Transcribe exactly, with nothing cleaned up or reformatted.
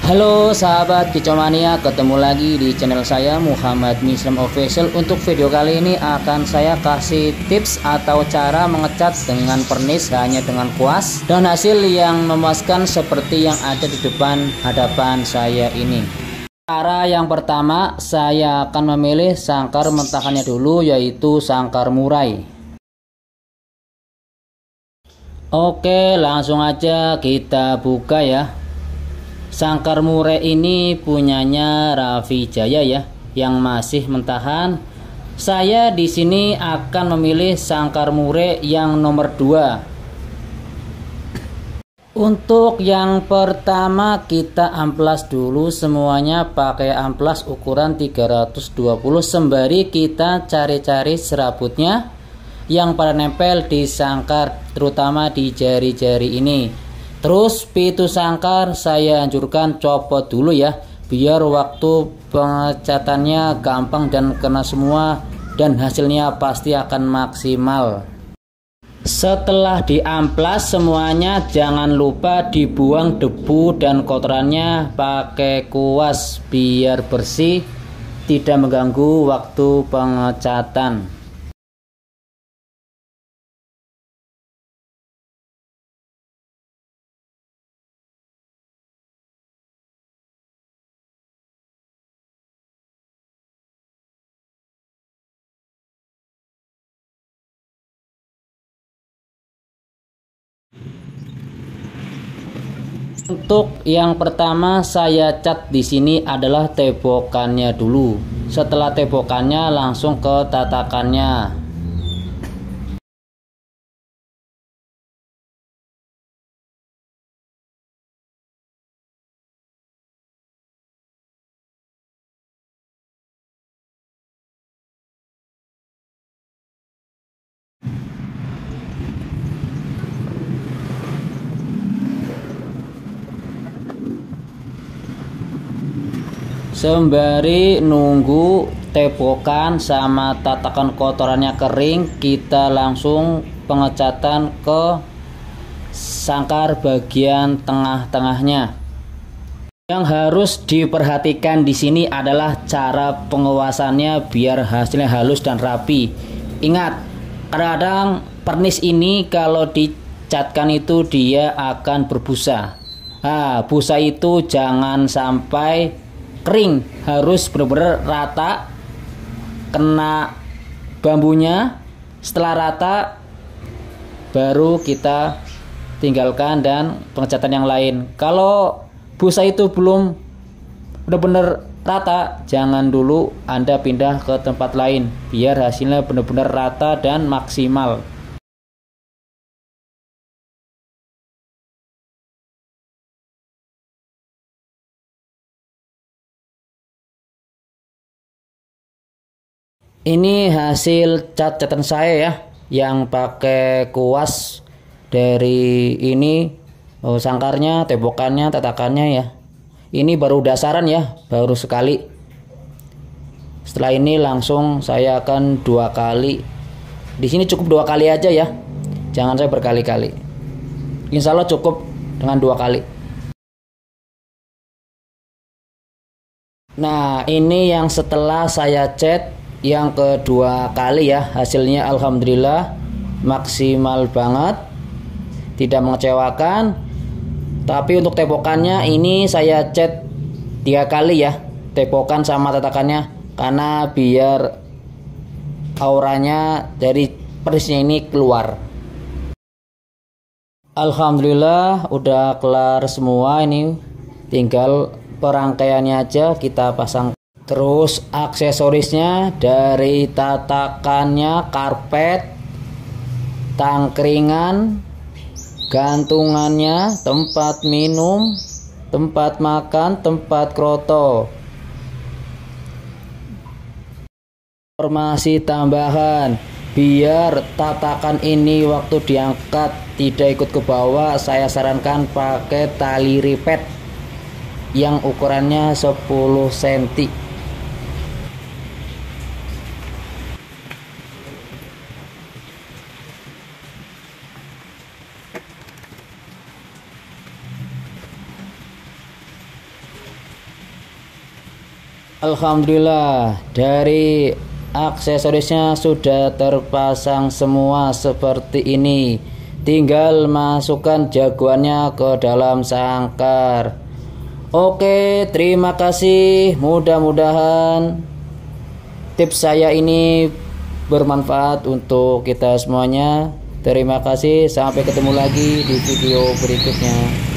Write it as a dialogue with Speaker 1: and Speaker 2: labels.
Speaker 1: Halo sahabat Kicomania, ketemu lagi di channel saya Muhammad Mislam Official. Untuk video kali ini akan saya kasih tips atau cara mengecat dengan pernis hanya dengan kuas dan hasil yang memuaskan seperti yang ada di depan hadapan saya ini. Cara yang pertama, saya akan memilih sangkar mentahannya dulu, yaitu sangkar murai. Oke, langsung aja kita buka ya. Sangkar murai ini punyanya Raffi Jaya ya, yang masih mentahan. Saya di sini akan memilih sangkar murai yang nomor dua. Untuk yang pertama kita amplas dulu semuanya pakai amplas ukuran tiga ratus dua puluh, sembari kita cari-cari serabutnya yang pada nempel di sangkar, terutama di jari-jari ini. Terus pitu sangkar saya anjurkan copot dulu ya, biar waktu pengecatannya gampang dan kena semua, dan hasilnya pasti akan maksimal. Setelah diamplas semuanya, jangan lupa dibuang debu dan kotorannya pakai kuas biar bersih, tidak mengganggu waktu pengecatan. Untuk yang pertama saya cat di sini adalah tebokannya dulu. Setelah tebokannya langsung ke tatakannya. Sembari nunggu tebokan sama tatakan kotorannya kering, kita langsung pengecatan ke sangkar bagian tengah-tengahnya. Yang harus diperhatikan di sini adalah cara penguasannya biar hasilnya halus dan rapi. Ingat, kadang-kadang pernis ini kalau dicatkan itu dia akan berbusa. Nah, busa itu jangan sampai kering, harus benar-benar rata kena bambunya. Setelah rata baru kita tinggalkan dan pengecatan yang lain. Kalau busa itu belum benar-benar rata, jangan dulu Anda pindah ke tempat lain biar hasilnya benar-benar rata dan maksimal. Ini hasil cat-catan saya ya, yang pakai kuas. Dari ini oh, sangkarnya, tebokannya, tatakannya ya. Ini baru dasaran ya, baru sekali. Setelah ini langsung saya akan dua kali. Di sini cukup dua kali aja ya, jangan saya berkali-kali. Insya Allah cukup dengan dua kali. Nah, ini yang setelah saya cat yang kedua kali ya, hasilnya alhamdulillah maksimal banget, tidak mengecewakan. Tapi untuk tebokannya ini saya cat tiga kali ya, tebokan sama tatakannya, karena biar auranya dari pernisnya ini keluar. Alhamdulillah udah kelar semua, ini tinggal perangkaiannya aja kita pasang. Terus aksesorisnya dari tatakannya, karpet, tangkringan, gantungannya, tempat minum, tempat makan, tempat kroto. Informasi tambahan, biar tatakan ini waktu diangkat tidak ikut ke bawah, saya sarankan pakai tali ripet yang ukurannya sepuluh sentimeter. Alhamdulillah, dari aksesorisnya sudah terpasang semua seperti ini. Tinggal masukkan jagoannya ke dalam sangkar. Oke, terima kasih. Mudah-mudahan tips saya ini bermanfaat untuk kita semuanya. Terima kasih, sampai ketemu lagi di video berikutnya.